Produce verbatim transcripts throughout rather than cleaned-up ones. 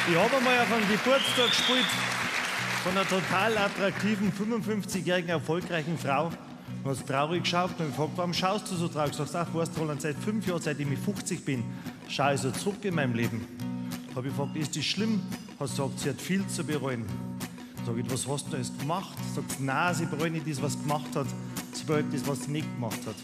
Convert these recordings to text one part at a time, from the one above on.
Ich habe einmal auf einem Geburtstag gespielt von einer total attraktiven, fünfundfünfzigjährigen, erfolgreichen Frau. Du hast traurig geschaut und ich gefragt, warum schaust du so traurig? Du sagst, ach, weißt du, Roland, seit fünf Jahren, seitdem ich fünfzig bin, schaue ich so zurück in meinem Leben. Habe ich gefragt, ist das schlimm? Hat sie gesagt, sie hat viel zu bereuen. Sag ich, was hast du jetzt gemacht? Sagt sie, nein, sie bereut nicht das, was sie gemacht hat. Sie bereut das, was sie nicht gemacht hat.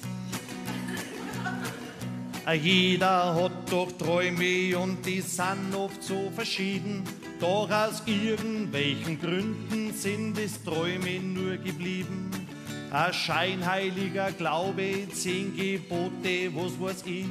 Jeder hat doch Träume und die sind oft so verschieden. Doch aus irgendwelchen Gründen sind es Träume nur geblieben. Ein scheinheiliger Glaube, zehn Gebote, was weiß ich.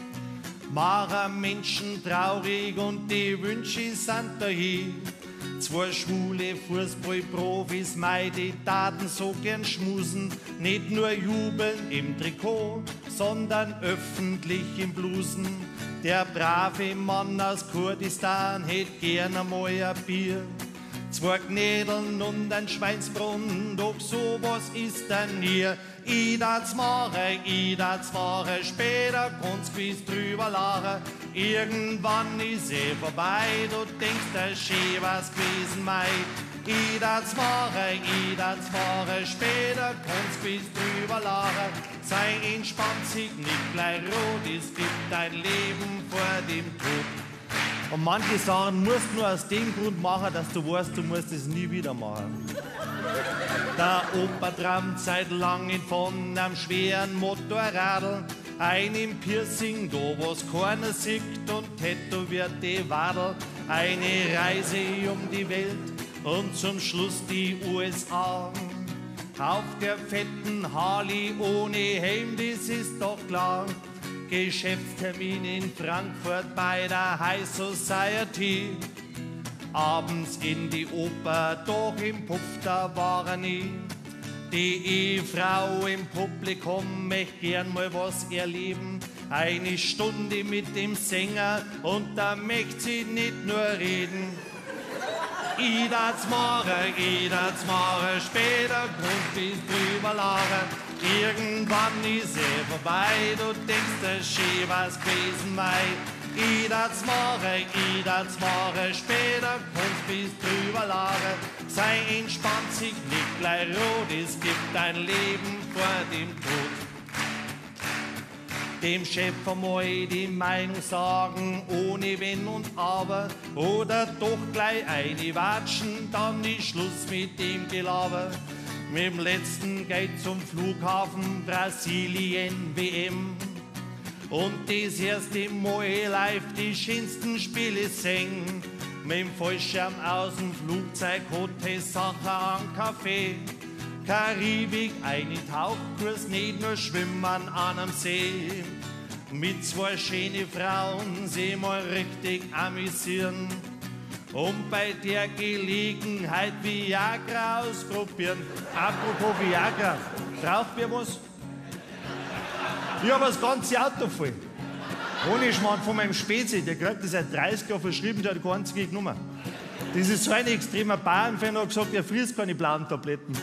Machen Menschen traurig und die Wünsche sind dahin. Zwei schwule Fußballprofis, meine Daten so gern schmusen. Nicht nur jubeln im Trikot, sondern öffentlich im Blusen. Der brave Mann aus Kurdistan hätt gern einmal ein Bier. Zwei Gnädeln und ein Schweinsbrunnen, doch sowas ist dann hier. Ich darf's machen, ich darf's machen, später kannst gewiss drüber lachen. Irgendwann ist eh vorbei, du denkst, das schön was gewesen, mei. Ich darf's machen, ich darf's machen, später kannst gewiss drüber lachen. Sei entspannt, sich nicht gleich rot, es gibt ein Leben vor dem Tod. Und manche Sachen musst du nur aus dem Grund machen, dass du weißt, du musst es nie wieder machen. Der Opa trampt seit langem von einem schweren Motorradl, einem Piercing, da was keiner sieht und tätowierte Wadel. Eine Reise um die Welt und zum Schluss die U S A. Auf der fetten Harley ohne Helm, das ist doch klar. Geschäftstermin in Frankfurt bei der High Society. Abends in die Oper, doch im Puff, da war er nie. Die Ehefrau im Publikum möchte gern mal was erleben. Eine Stunde mit dem Sänger und da möchte sie nicht nur reden. Ich darf's machen, ich darf's machen, später kommt bis drüber lachen. Irgendwann ist eh vorbei, du denkst, das schön was gewesen, mei. Ich darf's machen, ich darf's machen, später kommt's bis drüber lachen. Sei entspannt, sich nicht gleich rot, es gibt ein Leben vor dem Tod. Dem Chef einmal die Meinung sagen, ohne Wenn und Aber, oder doch gleich eine watschen, dann ist Schluss mit dem Gelaber. Mit dem letzten geht zum Flughafen Brasilien W M. Und das erste Mal live die schönsten Spiele singen. Mit dem Fallschirm aus dem Flugzeug, Hotelsache am Café. Karibik, einen Tauchkurs, nicht nur schwimmen an einem See. Mit zwei schönen Frauen sie mal richtig amüsieren. Und bei der Gelegenheit Viagra ausprobieren. Apropos Viagra, braucht ihr was? Ich habe das ganze Auto voll. Ohne Schmarrn von meinem Spezi, der kriegt das seit dreißig Jahren verschrieben, der hat keine einzige genommen. Das ist so ein extremer Bayern-Fan, der hat gesagt, er frisst keine blauen Tabletten.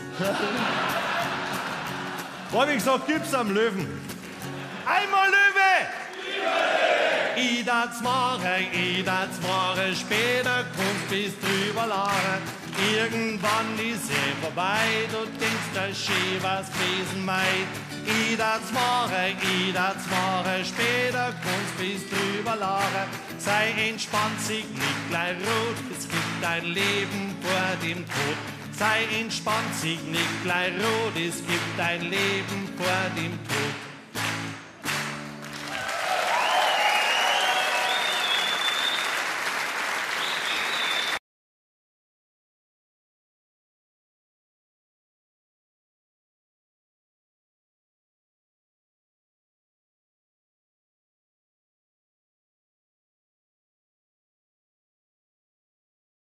Da habe ich gesagt, gib's am Löwen. Einmal Löwe! Ich darf's machen, ich darf's machen, später kommst bis drüber lachen. Irgendwann ist eh vorbei, du denkst, das schön was gewesen, mei. Ich darf's machen, ich darf's machen, später kommst bis drüber lachen. Sei entspannt, sich nicht gleich rot, es gibt ein Leben vor dem Tod. Sei entspannt, sich nicht gleich rot, es gibt ein Leben vor dem Tod.